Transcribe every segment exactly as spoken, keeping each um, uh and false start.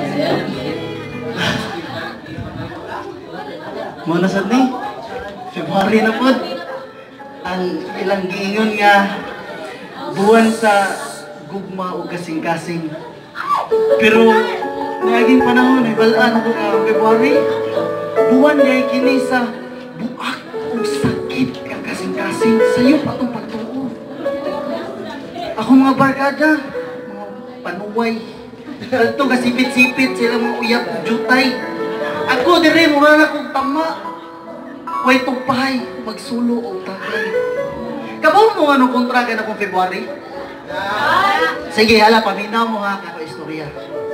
Muna sad ni February na pod ang ilang giingon nga buwan sa gugma o kasing-kasing. Pero naging panahon ay balaan ako nga February. Buwan niya kini sa buak o sakit ka kasing-kasing. Sa'yo pa itong pagtuo. Ako mga barkada, mga panuway. Ito kasipit-sipit sila mga uyap jutay. Ako dire mura na kong tama. Way tugpahay, magsulo o tagay. Kabaw mo ano kontraka na kong February? Sige, hala, paminaw mo ha, kako istorya.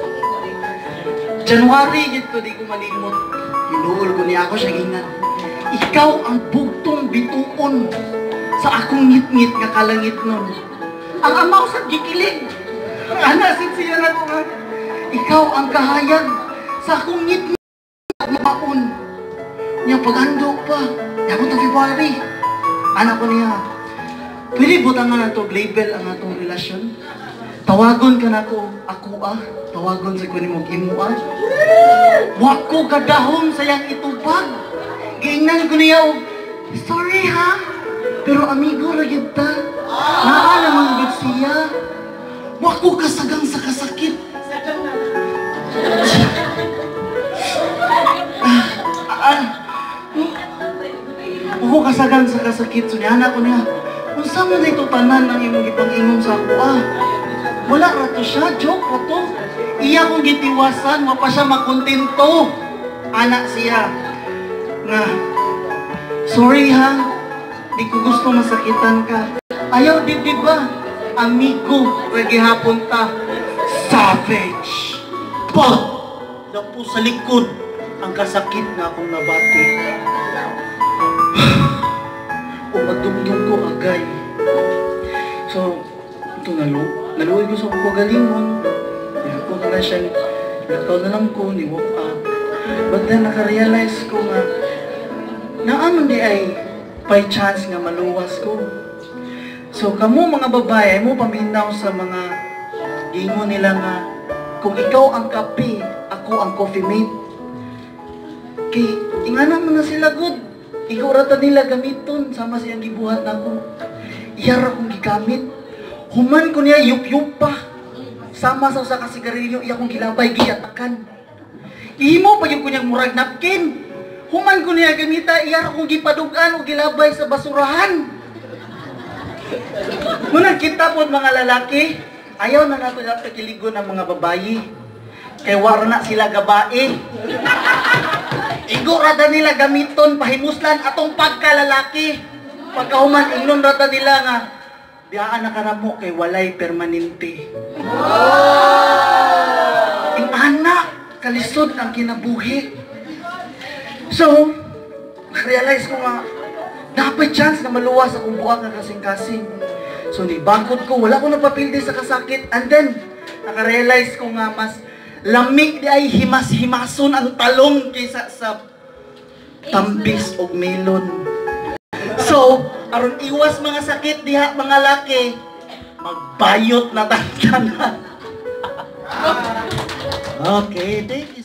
January, gito di ko malimot. Hinuol ko niya ako siya gingan. Ikaw ang bugtong bituon sa akong ngit-ngit nga kalangit nun. Ang amaw sa gikilig. Anasin siya na ko nga. Ikaw ang kahayag sa akong ngit-ngit at maon. Niya pag-ando pa. Yaman ta February. Anak ko niya. Pwede butang nga na ito, label ang atong relasyon. Tawagon ka na ko, ako ah. Tawagon sa kunin mo, imo ah. Wako kadahom sayang itupag. Giingnan ko niya, sorry ha. Pero amigo lagi ta. Naa naman gud siya. Wako kasagang sa kasakit. Ah, Wako kasagang sa kasakit. So niya anak ko niya. Kung saan mo na ito tanan ang imong ipang-ingon sa ako ah. Wala rato siya, joke rato. Iya kong gitiwasan, wapa siya makontento. Anak siya. Nga, sorry ha, di ko gusto masakitan ka. Ayaw di di ba? Amigo, regihapon ta. Savage. Pag! Napo sa likod ang kasakit na akong nabati. Umadumdum ko agay. So, ito nalo. Naluoy ko sa kagalingon. Ako na lang siya, nakaw na lang ko, ni-walk up. But then, nakarealize ko nga, naamon di ay by chance nga maluwas ko. So, kamo mga babae, mo paminaw sa mga gingon nila nga, kung ikaw ang kape, ako ang coffee mate. Kay, ingana mo na sila good. Ikaw rata nila gamiton, sama siyang gibuhat na ako. Iyara kong gigamit. Human ko niya yup-yup pa. Sama sa usa ka sigarilyo, iya kong gilabay, giyatakan. Ihimo pa yung kunyang murag napkin. Human ko niya gamita, iya kong gipadugan o gilabay sa basurahan. Muna kita po mga lalaki, ayaw na nato na pagkiligo ng mga babayi. Kay wala na sila gabae. Igo rada nila gamiton, pahimuslan atong pagkalalaki. Pagkahuman, ingnon rada nila nga, biyaan na karamo kay walay permanente. Oh! Ang anak, kalisod ang kinabuhi. So, realize ko nga, dapat chance na maluwas akong buwag ng kasing-kasing. So, nibangkod ko, wala ko napapildi sa kasakit. And then, nakarealize ko nga, mas lamig di ay himas-himason ang talong kaysa sa tambis o melon. So, aron iwas mga sakit diha mga laki, magbayot na tantanan. Okay, thank you.